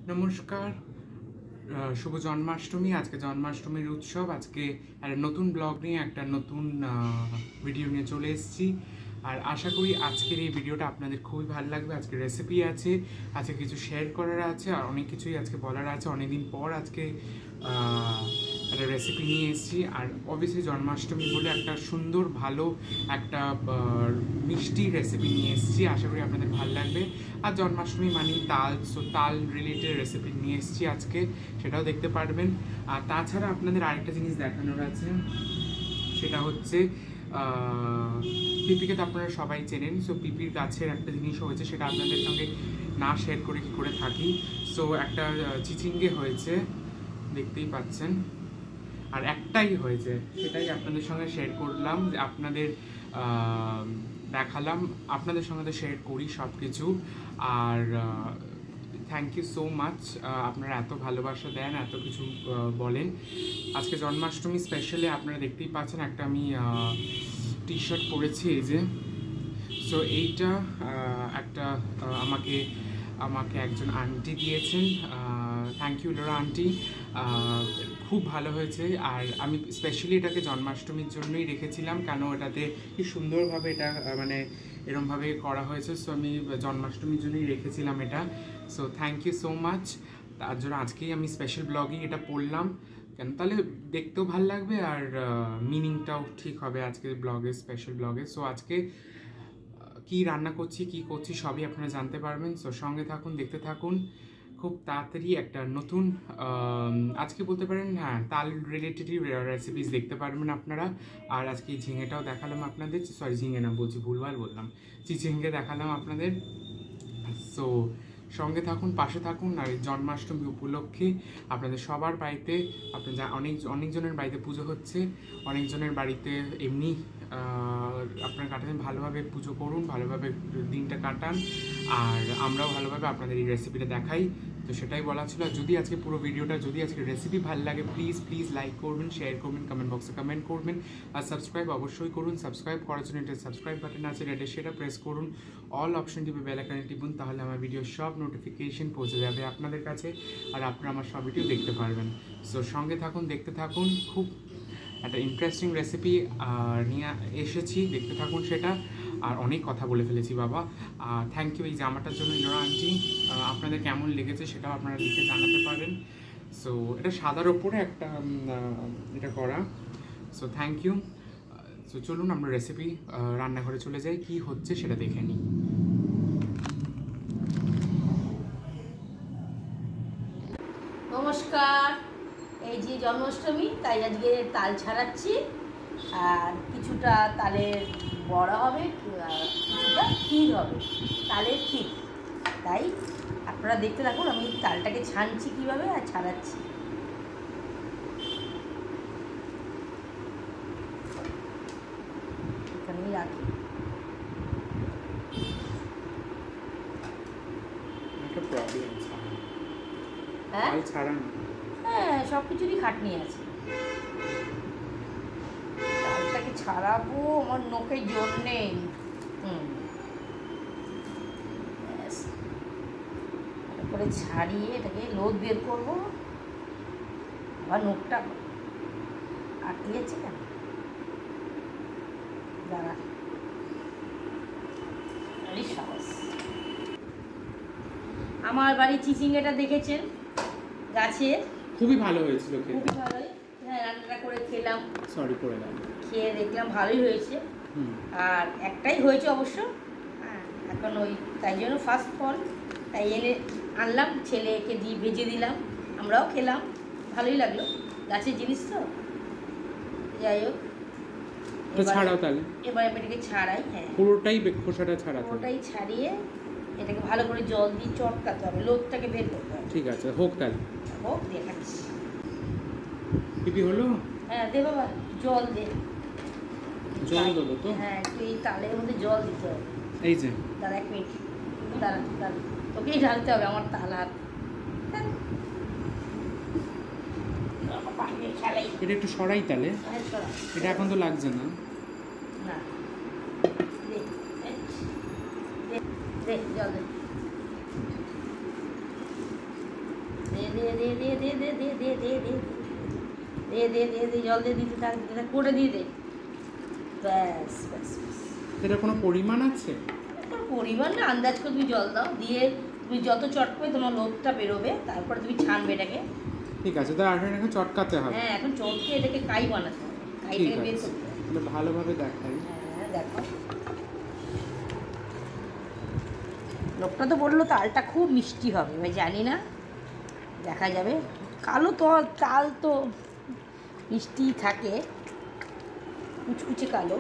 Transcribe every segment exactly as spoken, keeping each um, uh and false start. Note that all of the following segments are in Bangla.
নমস্কার, শুভ জন্মাষ্টমী। আজকে জন্মাষ্টমীর উৎসব। আজকে একটা নতুন ব্লগ নিয়ে একটা নতুন ভিডিও নিয়ে চলে এসেছি। আর আশা করি আজকের এই ভিডিওটা আপনাদের খুবই ভালো লাগবে। আজকে রেসিপি আছে, আজকে কিছু শেয়ার করার আছে, আর অনেক কিছুই আজকে বলার আছে। অনেকদিন পর আজকে একটা রেসিপি নিয়ে এসেছি। আর অবভিয়াসলি জন্মাষ্টমী বলে একটা সুন্দর ভালো একটা মিষ্টি রেসিপি নিয়ে এসেছি। আশা করি আপনাদের ভালো লাগবে। আর জন্মাষ্টমী মানে তাল, সো তাল রিলেটেড রেসিপি নিয়ে এসেছি আজকে, সেটাও দেখতে পারবেন। আর তাছাড়া আপনাদের আরেকটা জিনিস দেখানোর আছে, সেটা হচ্ছে পিপিকে তো আপনারা সবাই চেনেন। সো পিপির গাছের একটা জিনিস হয়েছে, সেটা আপনাদের সঙ্গে না শেয়ার করে কি করে থাকি। সো একটা চিচিঙ্গে হয়েছে, দেখতেই পাচ্ছেন, আর একটাই হয়েছে, সেটাই আপনাদের সঙ্গে শেয়ার করলাম, যে আপনাদের দেখালাম, আপনাদের সঙ্গে তো শেয়ার করি সব কিছু। আর থ্যাংক ইউ সো মাচ, আপনারা এত ভালোবাসা দেন, এত কিছু বলেন। আজকে জন্মাষ্টমী স্পেশালি আপনারা দেখতেই পাচ্ছেন একটা আমি টি শার্ট পরেছি, এই যে। সো এইটা একটা আমাকে আমাকে একজন আন্টি দিয়েছেন। থ্যাংক ইউ লোরা আন্টি, খুব ভালো হয়েছে। আর আমি স্পেশালি এটাকে জন্মাষ্টমীর জন্যই রেখেছিলাম, কেন এটাতে কি সুন্দরভাবে এটা মানে এরমভাবে করা হয়েছে। সো আমি জন্মাষ্টমীর জন্যই রেখেছিলাম এটা। So thank you so much. তার জন্য আজকেই আমি স্পেশাল ব্লগেই এটা পড়লাম, কেন তাহলে দেখতেও ভালো লাগবে আর মিনিংটাও ঠিক হবে আজকের ব্লগে, স্পেশাল ব্লগে। সো আজকে কি রান্না করছি, কি করছি সবই আপনারা জানতে পারবেন। সো সঙ্গে থাকুন, দেখতে থাকুন। খুব তাড়াতাড়ি একটা নতুন আজকে বলতে পারেন, হ্যাঁ, তাল রিলেটেডই রেসিপিস দেখতে পারবেন আপনারা। আর আজকে ঝিঙেটাও দেখালাম আপনাদের, সরি ঝিঙে না বলছি, ভুলভাল বললাম, চিচিঙ্গে দেখালাম আপনাদের। সো সঙ্গে থাকুন, পাশে থাকুন। আর জন্মাষ্টমী উপলক্ষে আপনাদের সবার বাড়িতে, আপনার যা অনেক অনেকজনের বাড়িতে পুজো হচ্ছে, অনেকজনের বাড়িতে এমনি আপনারা কাটান, ভালোভাবে পুজো করুন, ভালোভাবে দিনটা কাটান। আর আমরাও ভালোভাবে আপনাদের এই রেসিপিটা দেখাই। তো সেটাই বলা ছিল। যদি আজকে পুরো ভিডিওটা, যদি আজকে রেসিপি ভালো লাগে, প্লিজ প্লিজ লাইক করবেন, শেয়ার করবেন, কমেন্ট বক্সে কমেন্ট করবেন। আর সাবস্ক্রাইব অবশ্যই করুন। সাবস্ক্রাইব করার জন্য এটা সাবস্ক্রাইব বাটন আছে রেডে, সেটা প্রেস করুন। অল অপশন টিপে বেল আইকনে টিপুন, তাহলে আমার ভিডিও সব নোটিফিকেশন পৌঁছে যাবে আপনাদের কাছে, আর আপনারা আমার সব ভিডিও দেখতে পারবেন। সো সঙ্গে থাকুন, দেখতে থাকুন। খুব একটা ইন্টারেস্টিং রেসিপি নিয়ে এসেছি, দেখতে থাকুন সেটা। আর অনেক কথা বলে ফেলেছি বাবা। থ্যাংক ইউ এই জামাটার জন্য ইনোরা আন্টি। আপনাদের কেমন লেগেছে সেটাও আপনারা লিখে জানাতে পারেন। সো এটা সাদার ওপরে একটা এটা করা। So thank you. সো চলুন আমরা রেসিপি রান্নাঘরে চলে যাই, কি হচ্ছে সেটা দেখে নিই। নমস্কার, এই যে জন্মাষ্টমী, তাই আজকে তাল ছাড়াচ্ছি। আর কিছুটা তালের বড়া হবে, কিছুটা ক্ষীর হবে, তালের ক্ষীর। তাই আপনারা দেখতে থাকুন আমি তালটাকে ছানছি কীভাবে আর ছাড়াচ্ছি। এখানেই রাখি। হ্যাঁ হ্যাঁ, সব কিছুরই খাটনি আছে। তালটাকে ছাড়াবো, আমার নখে জোর নেই। হুম, তারপরে ছাড়িয়ে এটাকে লোদ বের করবো। আবার নখটা আটকে যাচ্ছে কেন, দাঁড়া। সাবাস। আমার বাড়ির চিচিঙ্গাটা দেখেছেন, গাছের, খুবই ভালো হয়েছিল, খুবই ভালো। হ্যাঁ, রান্নাটা করে খেলাম, সরি করে দিলাম, খেয়ে দেখলাম ভালোই হয়েছে। আর একটাই হয়েছে অবশ্য, হ্যাঁ, এখন ওই তাই জন্য ফার্স্ট ফল, তাই এনে আনলাম, ছেলেকে দিয়ে ভেজে দিলাম, আমরাও খেলাম, ভালোই লাগলো। গাছের জিনিস তো, যাই হোক। ছাড়াও তাহলে, এবার আমি এটাকে ছাড়াই। হ্যাঁ, পুরোটাই খোসাটা ছাড়াতে হবে, পুরোটাই ছাড়িয়ে এটাকে ভালো করে জল দিয়ে চটকাতে হবে, লোদটাকে বের করতে হবে। ঠিক আছে, হোক তাহলে, হোক, দেখাচ্ছি। পিপি হলো? হ্যাঁ, দে বাবা, জল দে। জল দেবো তো? হ্যাঁ, একটু এই তালের মধ্যে জল দিতে হবে। এই যে দাঁড়া এক মিনিট, দাঁড়া দাঁড়া, তোকেই ঢালতে হবে, আমার তাল হাত। এটা একটু সরাই তাহলে। হ্যাঁ, সরা। এটা এখন তো লাগছে না। না, দে দে দে জল দে। দে দে দে দে দে দে দে দে দে দে দে দে দে দে জল দিয়ে দিতে থাক দিতে থাক করে দিয়ে দে ব্যাস ব্যাস ব্যাস। এটা কোনো পরিমাণ আছে? কোনো পরিমাণ না, আন্দাজ করে তুমি জল দাও, দিয়ে তুমি যত চটকাবে তোমার লোভটা বেরোবে, তারপরে তুমি ছানবে এটাকে। ঠিক আছে, তো আর এটাকে চটকাতে হবে? হ্যাঁ, এখন চটকে এটাকে কাই বানাতে হবে, কাইটাকে বের করতে হবে। তাহলে ভালোভাবে দেখাই। হ্যাঁ দেখো, লোকটা তো বললো তালটা খুব মিষ্টি হবে, আমি জানি না, দেখা যাবে। কালো তো তাল তো মিষ্টি থাকে, কুচকুচে কালো।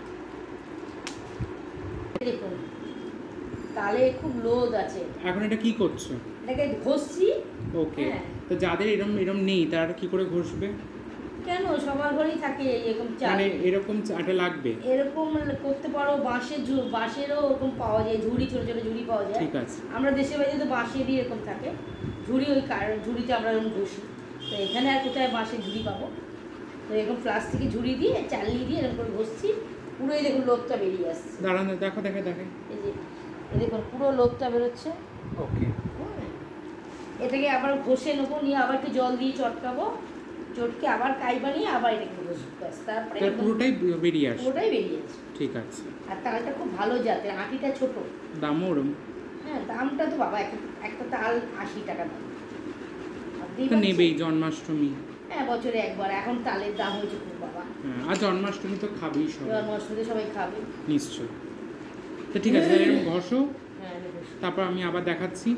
দেখুন তালে খুব লোদ আছে। এখন এটা কি করছো? এটাকে ঘষছি। ওকে, তো যাদের এরকম এরকম নেই তারা কি করে ঘষবে? কেন, সবার ঘরেই থাকে এরকম চাল। মানে এরকম চাটা লাগবে? এরকম করতে পারো, বাঁশের ঝু বাঁশেরও ওরকম পাওয়া যায়, ঝুড়ি, ছোটো ছোটো ঝুড়ি পাওয়া যায়। ঠিক আছে। আমরা দেশের বাড়িতে তো বাঁশেরই এরকম থাকে ঝুড়ি, ওই ঝুড়িতে আমরা এরকম ঘষি। তো এখানে আর কোথায় বাঁশের ঝুড়ি পাবো? তো এরকম প্লাস্টিকের ঝুড়ি দিয়ে চালিয়ে দিয়ে এরকম করে ঘষছি, পুরো এই দেখুন লোকটা বেরিয়ে আসছে। দাঁড়ান, দেখো দেখে দেখে এই যে এই দেখুন পুরো লোকটা বেরোচ্ছে। ওকে, এটাকে আবার ঘষে নেবো, নিয়ে আবার একটু জল দিয়ে চটকাবো, চটকে আবার কাই বানিয়ে আবার এটাকে ঘষবো, ব্যাস। তারপরে পুরোটাই বেরিয়ে আসে? পুরোটাই বেরিয়ে আসে। ঠিক আছে। আর তালটা খুব ভালো জাতের, আটিটা ছোট। দামও ওরম? হ্যাঁ, দামটা তো বাবা একটা একটা তাল আশি টাকা দাম। তো নেবেই, জন্মাষ্টমী। হ্যাঁ, বছরে একবার, এখন তালের দাম হয়েছে খুব বাবা। হ্যাঁ, আর জন্মাষ্টমী তো খাবেই সবাই। জন্মাষ্টমীতে সবাই খাবে নিশ্চয়। তো ঠিক আছে, এরকম ঘষো। হ্যাঁ, তারপর আমি আবার দেখাচ্ছি।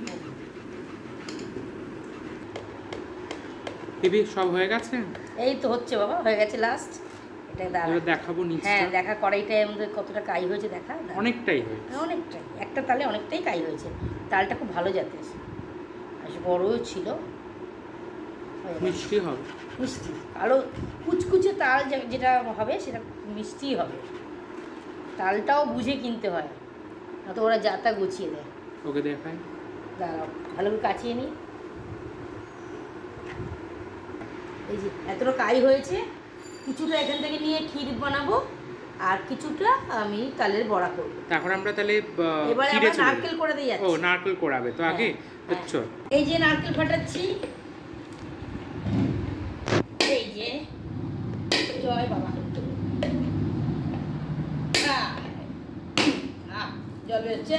বেবি সব হয়ে গেছে? এই তো হচ্ছে বাবা, হয়ে গেছে লাস্ট। এটা দাঁড়া, এবার দেখাবো নিচটা। হ্যাঁ দেখা, কড়াইটায় আমাদের কতটা কাই হয়েছে দেখা। অনেকটাই হয়েছে। অনেকটাই, একটা তালে অনেকটাই কাই হয়েছে। তালটা খুব ভালো জাতের, বেশ বড়ও ছিল। মিষ্টি হবে? মিষ্টি, আরও কুচকুচে তাল যেটা হবে সেটা মিষ্টি হবে। তালটাও বুঝে কিনতে হয়, না তো ওরা যাতা গুছিয়ে দেয়। ওকে দেখাই, দাঁড়াও ভালো করে কাচিয়ে নিই। এই যে এতটা কাই হয়েছে, কিছুটা এখান থেকে নিয়ে ক্ষীর বানাবো, আর কিছুটা আমি তালের বড়া করবো। তারপর আমরা তাহলে এবারে আমরা নারকেল করে দিয়ে যাচ্ছি। ও, নারকেল কোড়াবে তো আগে? আচ্ছা, এই যে নারকেল ফাটাচ্ছি, এই যে জয় বাবা। জল বেরোচ্ছে,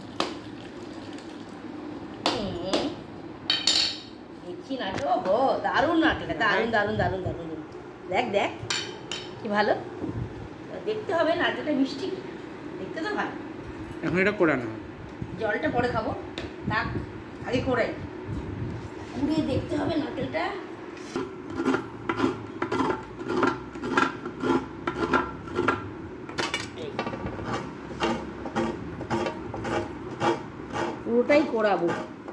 দেখছি নাটক। ও দারুণ নাটকটা, দারুণ দারুণ দারুণ দারুণ। দেখ দেখ কি ভালো দেখতে হবে, নারকেলটা মিষ্টি, দেখতে তো ভালো। এখন এটা কোড়ানো হবে? জলটা পরে খাবো, থাক আগে কোড়াই, কুড়িয়ে দেখতে হবে নারকেলটা। পুরোটাই কোড়াবো।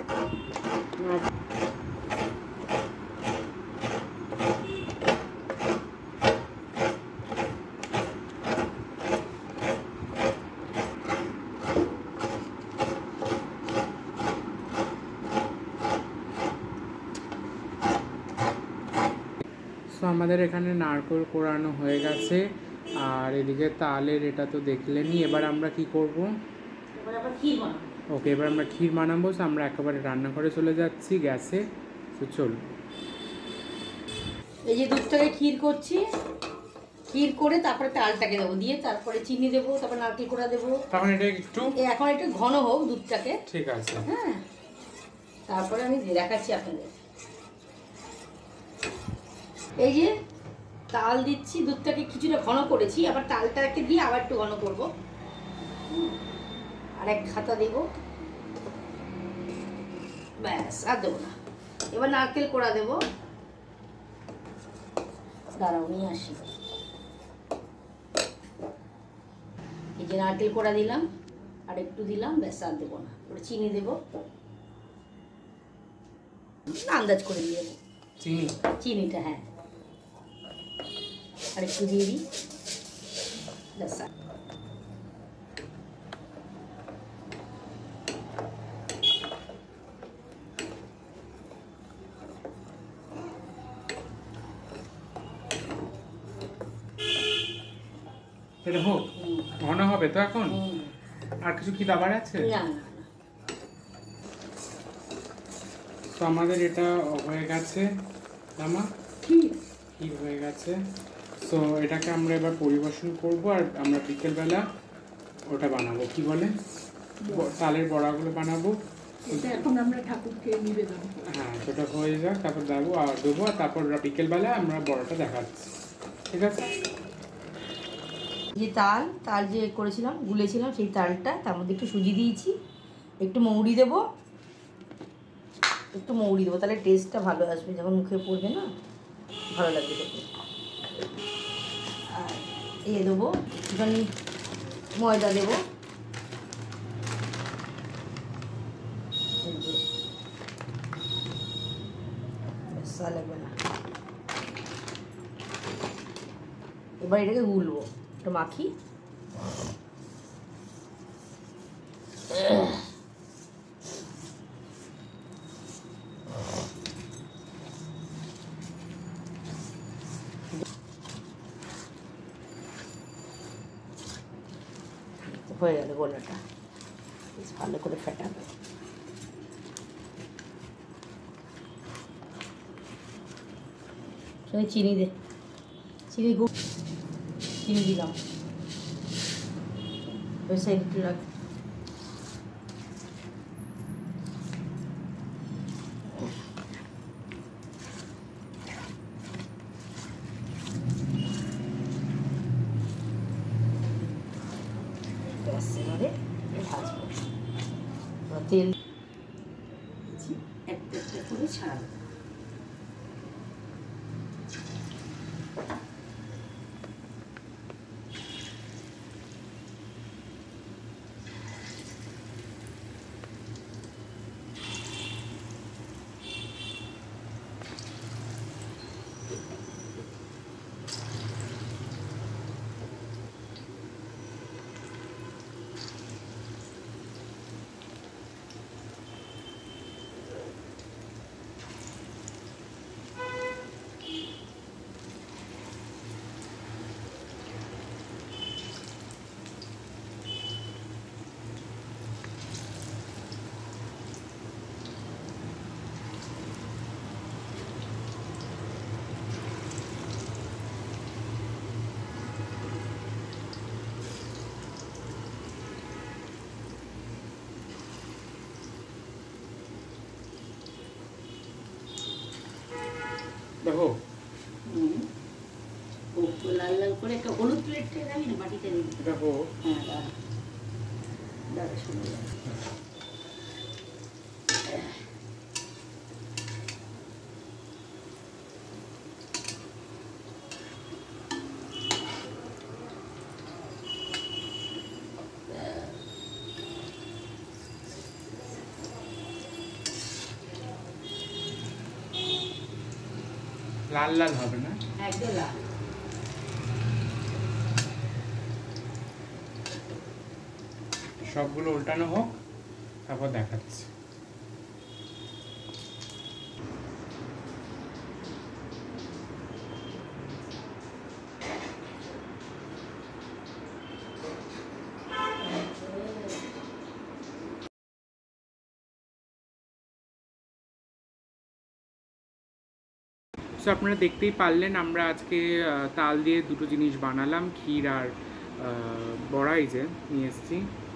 সো আমাদের এখানে নারকেল কোড়ানো হয়ে গেছে, আর এদিকে তালের এটা তো দেখলেনি। এবার আমরা কি করব? এবার আবার ক্ষীর বানাবো। ওকে, এবার আমরা ক্ষীর বানাবো। সো আমরা একেবারে রান্নাঘরে চলে যাচ্ছি গ্যাসে। তো চলো, এই যে দুধটাকে ক্ষীর করছি, ক্ষীর করে তারপরে তালটাকে দেবো, দিয়ে তারপরে চিনি দেবো, তারপরে নারকেল কোড়া দেবো। তখন এটা একটু এখন একটু ঘন হোক দুধটাকে। ঠিক আছে, হ্যাঁ, তারপরে আমি দেখাচ্ছি আপনাদের। এই যে তাল দিচ্ছি, দুধটাকে কিছুটা ঘন করেছি, আবার তালটাকে দিয়ে আবার একটু ঘন করবো, আর এক খাতা দেবো, ব্যাস আর দেবো না। এবার নারকেল কোড়া দেবো, দাঁড়াও নিয়ে আসি। এই যে নারকেল কোড়া দিলাম, আর একটু দিলাম, ব্যাস আর দেবো না। এবার চিনি দেবো, আন্দাজ করে দিয়ে দেবো চিনি, চিনিটা, হ্যাঁ আর একটু দিয়ে দিই, ব্যাস। এটা হোক, ঘন হবে তো এখন। আর কিছু কি দাবার আছে? না না, তো আমাদের এটা হয়ে গেছে জামা, ক্ষীর ক্ষীর হয়ে গেছে। সো এটাকে আমরা এবার পরিবেশন করব, আর আমরা বিকেলবেলা ওটা বানাবো, কি বলে তালের বড়াগুলো বানাবো। এখন আমরা ঠাকুরকে নিবেদন, হ্যাঁ সেটা হয়ে যাক, তারপর দেবো আর দেবো, আর তারপর বিকেলবেলা আমরা বড়াটা দেখাচ্ছি, ঠিক আছে? যে তাল তাল যে করেছিলাম গুলেছিলাম সেই তালটা, তার মধ্যে একটু সুজি দিয়েছি, একটু মৌরি দেবো, একটু মৌরি দেবো, তাহলে টেস্টটা ভালো আসবে, যখন মুখে পড়বে না ভালো লাগবে খেতে। আর এ দেবো একটুখানি ময়দা দেবো, লাগবে না। এবার এটাকে গুলবো, একটু মাখি। হয়ে গেল গোলাটা, বেশ ভালো করে ফেটাবে। চিনি দে, চিনি গুড় চিনি দিলাম, ওই সাইড রাখ। এবারে ভাজবো, তেল একটা একটা করে ছাড়াবো। দেখো লাল লাল করে একটা হলুদ প্লেটটা রাখি না, বাটিতে দিবি। দেখো হ্যাঁ দাঁড়া দাঁড়া শুনে যাবে। লাল লাল হবে না, একদম লাল। সবগুলো উল্টানো হোক, তারপর দেখাচ্ছি। সো আপনারা দেখতেই পারলেন আমরা আজকে তাল দিয়ে দুটো জিনিস বানালাম, ক্ষীর আর বড়া। এই যে নিয়ে এসেছি,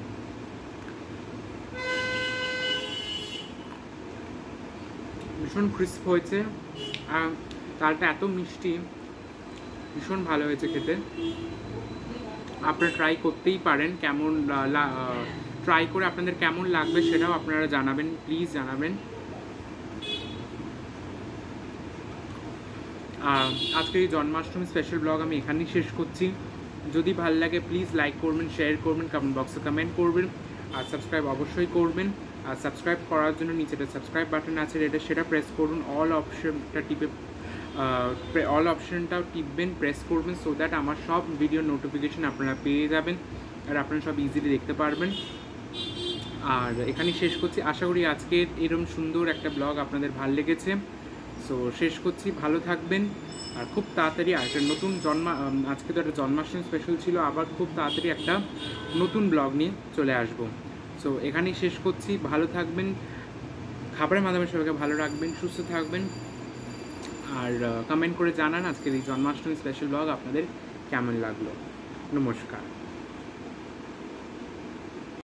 ভীষণ ক্রিস্প হয়েছে, তালটা এত মিষ্টি, ভীষণ ভালো হয়েছে খেতে। আপনারা ট্রাই করতেই পারেন, কেমন ট্রাই করে আপনাদের কেমন লাগবে সেটাও আপনারা জানাবেন, প্লিজ জানাবেন। আজকের এই জন্মাষ্টমী স্পেশাল ব্লগ আমি এখানেই শেষ করছি। যদি ভালো লাগে প্লিজ লাইক করবেন, শেয়ার করবেন, কমেন্ট বক্সে কমেন্ট করবেন, আর সাবস্ক্রাইব অবশ্যই করবেন। আর সাবস্ক্রাইব করার জন্য নিচেটা সাবস্ক্রাইব বাটন আছে, এটা সেটা প্রেস করুন, অল অপশনটা টিপে অল অপশনটাও টিপবেন, প্রেস করবেন, সো দ্যাট আমার সব ভিডিও নোটিফিকেশন আপনারা পেয়ে যাবেন আর আপনারা সব ইজিলি দেখতে পারবেন। আর এখানেই শেষ করছি, আশা করি আজকের এরকম সুন্দর একটা ব্লগ আপনাদের ভালো লেগেছে। সো শেষ করছি, ভালো থাকবেন, আর খুব তাড়াতাড়ি একটা নতুন জন্মা আজকে তো একটা জন্মাষ্টমী স্পেশাল ছিল, আবার খুব তাড়াতাড়ি একটা নতুন ব্লগ নিয়ে চলে আসবো। সো এখানেই শেষ করছি, ভালো থাকবেন, খাবারের মাধ্যমে সবাইকে ভালো রাখবেন, সুস্থ থাকবেন, আর কমেন্ট করে জানান আজকের এই জন্মাষ্টমী স্পেশাল ব্লগ আপনাদের কেমন লাগলো। নমস্কার।